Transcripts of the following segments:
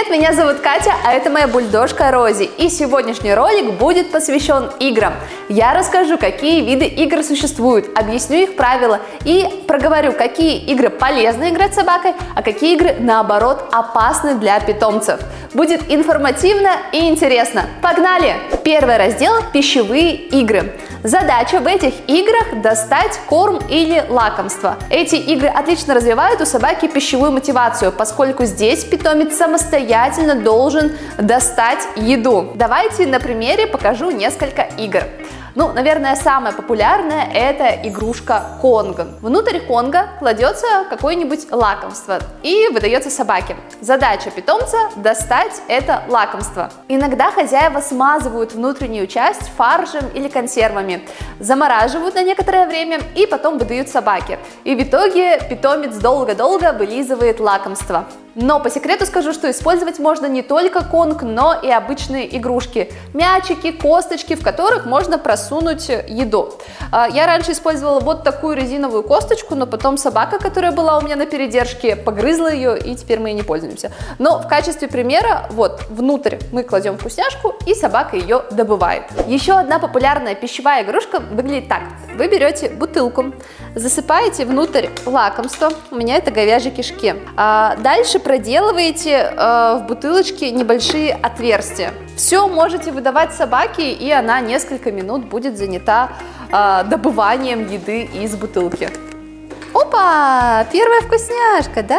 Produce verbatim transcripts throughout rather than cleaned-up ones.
Привет, меня зовут Катя, а это моя бульдожка Рози. И сегодняшний ролик будет посвящен играм. Я расскажу, какие виды игр существуют, объясню их правила и проговорю, какие игры полезно играть с собакой, а какие игры, наоборот, опасны для питомцев. Будет информативно и интересно. Погнали! Первый раздел – пищевые игры. Задача в этих играх – достать корм или лакомство. Эти игры отлично развивают у собаки пищевую мотивацию, поскольку здесь питомец самостоятельно должен достать еду. Давайте на примере покажу несколько игр. Ну, наверное, самая популярная – это игрушка Конго. Внутрь Конго кладется какое-нибудь лакомство и выдается собаке. Задача питомца – достать это лакомство. Иногда хозяева смазывают внутреннюю часть фаршем или консервами, замораживают на некоторое время и потом выдают собаке. И в итоге питомец долго-долго вылизывает лакомство. Но по секрету скажу, что использовать можно не только конг, но и обычные игрушки. Мячики, косточки, в которых можно просунуть еду. Я раньше использовала вот такую резиновую косточку, но потом собака, которая была у меня на передержке, погрызла ее, и теперь мы ей не пользуемся. Но в качестве примера, вот, внутрь мы кладем вкусняшку, и собака ее добывает. Еще одна популярная пищевая игрушка выглядит так. Вы берете бутылку, засыпаете внутрь лакомство, у меня это говяжьи кишки. А дальше проделываете э, в бутылочке небольшие отверстия. Все можете выдавать собаке, и она несколько минут будет занята э, добыванием еды из бутылки. Опа! Первая вкусняшка, да?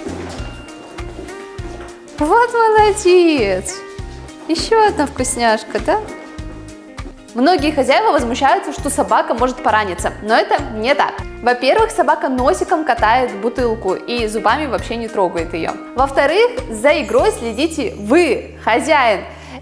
Вот молодец! Еще одна вкусняшка, да? Многие хозяева возмущаются, что собака может пораниться, но это не так. Во-первых, собака носиком катает бутылку и зубами вообще не трогает ее. Во-вторых, за игрой следите вы, хозяин.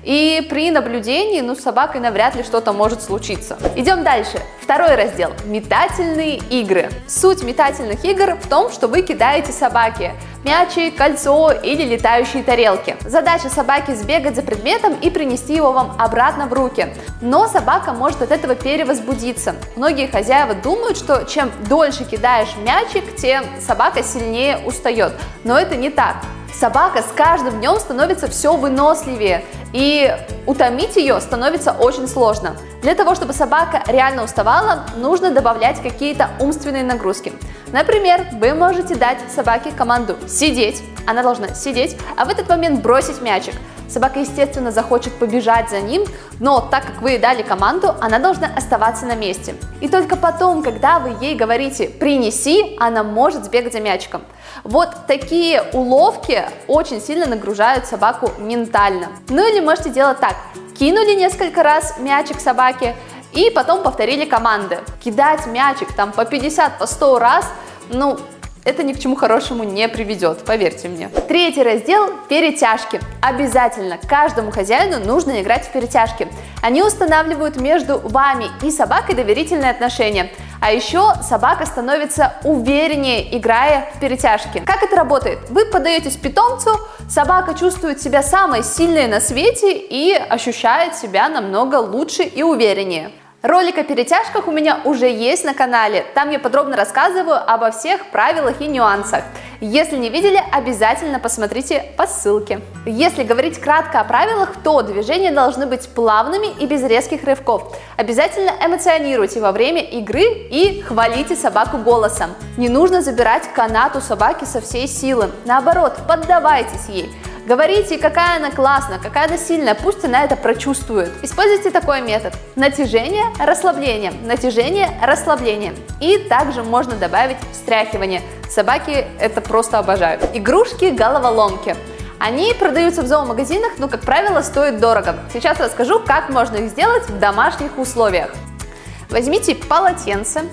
И при наблюдении, ну, с собакой навряд ли что-то может случиться. Идем дальше. Второй раздел – метательные игры. Суть метательных игр в том, что вы кидаете собаке мячик, кольцо или летающие тарелки. Задача собаки – сбегать за предметом и принести его вам обратно в руки. Но собака может от этого перевозбудиться. Многие хозяева думают, что чем дольше кидаешь мячик, тем собака сильнее устает. Но это не так. Собака с каждым днем становится все выносливее, и утомить ее становится очень сложно. Для того, чтобы собака реально уставала, нужно добавлять какие-то умственные нагрузки. Например, вы можете дать собаке команду «сидеть», она должна сидеть, а в этот момент бросить мячик. Собака, естественно, захочет побежать за ним, но так как вы ей дали команду, она должна оставаться на месте. И только потом, когда вы ей говорите «принеси», она может сбегать за мячиком. Вот такие уловки очень сильно нагружают собаку ментально. Ну или можете делать так. Кинули несколько раз мячик собаке и потом повторили команды. Кидать мячик там по пятьдесят, по сто раз, ну, это ни к чему хорошему не приведет, поверьте мне. Третий раздел – перетяжки. Обязательно каждому хозяину нужно играть в перетяжки. Они устанавливают между вами и собакой доверительные отношения. А еще собака становится увереннее, играя в перетяжки. Как это работает? Вы подаетесь питомцу, собака чувствует себя самой сильной на свете и ощущает себя намного лучше и увереннее. Ролик о перетяжках у меня уже есть на канале, там я подробно рассказываю обо всех правилах и нюансах. Если не видели, обязательно посмотрите по ссылке. Если говорить кратко о правилах, то движения должны быть плавными и без резких рывков. Обязательно эмоционируйте во время игры и хвалите собаку голосом. Не нужно забирать канат у собаки со всей силы, наоборот, поддавайтесь ей. Говорите, какая она классная, какая она сильная, пусть она это прочувствует. Используйте такой метод. Натяжение, расслабление, натяжение, расслабление. И также можно добавить встряхивание. Собаки это просто обожают. Игрушки-головоломки. Они продаются в зоомагазинах, но, как правило, стоят дорого. Сейчас расскажу, как можно их сделать в домашних условиях. Возьмите полотенце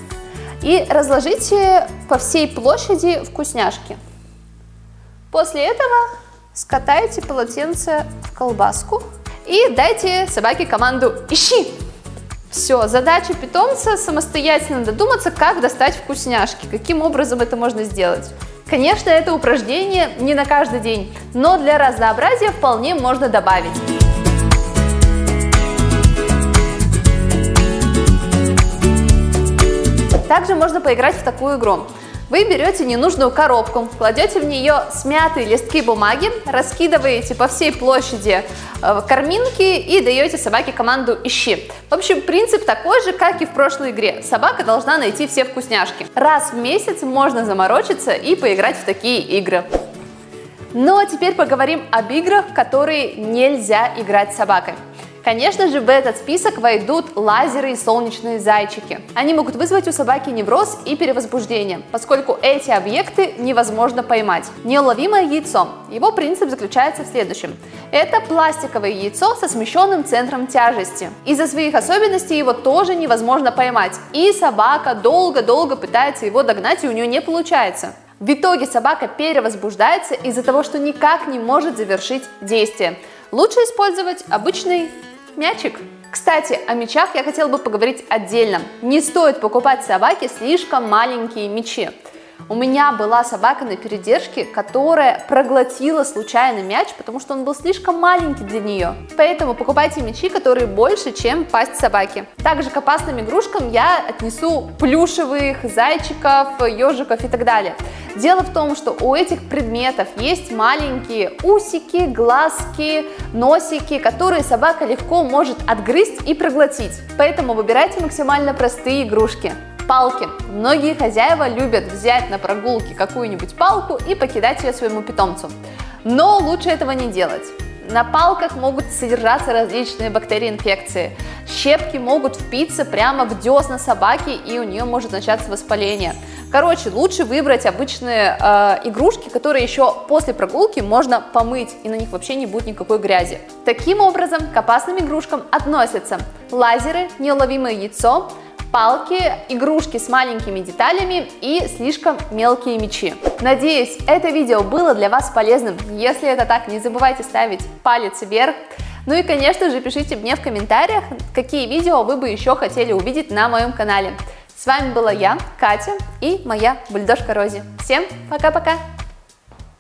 и разложите по всей площади вкусняшки. После этого скатайте полотенце в колбаску и дайте собаке команду «Ищи!». Все, задача питомца самостоятельно додуматься, как достать вкусняшки, каким образом это можно сделать. Конечно, это упражнение не на каждый день, но для разнообразия вполне можно добавить. Также можно поиграть в такую игру. Вы берете ненужную коробку, кладете в нее смятые листки бумаги, раскидываете по всей площади э, корминки и даете собаке команду «ищи». В общем, принцип такой же, как и в прошлой игре. Собака должна найти все вкусняшки. Раз в месяц можно заморочиться и поиграть в такие игры. Ну а теперь поговорим об играх, в которые нельзя играть с собакой. Конечно же, в этот список войдут лазеры и солнечные зайчики. Они могут вызвать у собаки невроз и перевозбуждение, поскольку эти объекты невозможно поймать. Неуловимое яйцо. Его принцип заключается в следующем. Это пластиковое яйцо со смещенным центром тяжести. Из-за своих особенностей его тоже невозможно поймать, и собака долго-долго пытается его догнать, и у нее не получается. В итоге собака перевозбуждается из-за того, что никак не может завершить действие. Лучше использовать обычный мячик. Кстати, о мячах я хотела бы поговорить отдельно. Не стоит покупать собаке слишком маленькие мячи. У меня была собака на передержке, которая проглотила случайно мяч, потому что он был слишком маленький для нее. Поэтому покупайте мячи, которые больше, чем пасть собаки. Также к опасным игрушкам я отнесу плюшевых зайчиков, ежиков и так далее. Дело в том, что у этих предметов есть маленькие усики, глазки, носики, которые собака легко может отгрызть и проглотить. Поэтому выбирайте максимально простые игрушки. Палки. Многие хозяева любят взять на прогулке какую-нибудь палку и покидать ее своему питомцу. Но лучше этого не делать. На палках могут содержаться различные бактерии, инфекции. Щепки могут впиться прямо в десна собаки, и у нее может начаться воспаление. Короче, лучше выбрать обычные э, игрушки, которые еще после прогулки можно помыть, и на них вообще не будет никакой грязи. Таким образом, к опасным игрушкам относятся лазеры, неуловимое яйцо, палки, игрушки с маленькими деталями и слишком мелкие мячи. Надеюсь, это видео было для вас полезным. Если это так, не забывайте ставить палец вверх. Ну и, конечно же, пишите мне в комментариях, какие видео вы бы еще хотели увидеть на моем канале. С вами была я, Катя, и моя бульдожка Рози. Всем пока-пока!